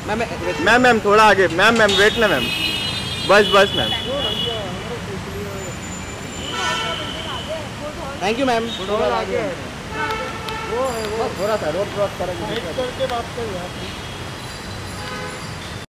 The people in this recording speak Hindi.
मैम थोड़ा आगे मैम वेट ना मैम, बस मैम। Thank you ma'am. थोड़ा आगे वो थोड़ा सा रोड क्रॉस करेंगे। करके बात करिए आप।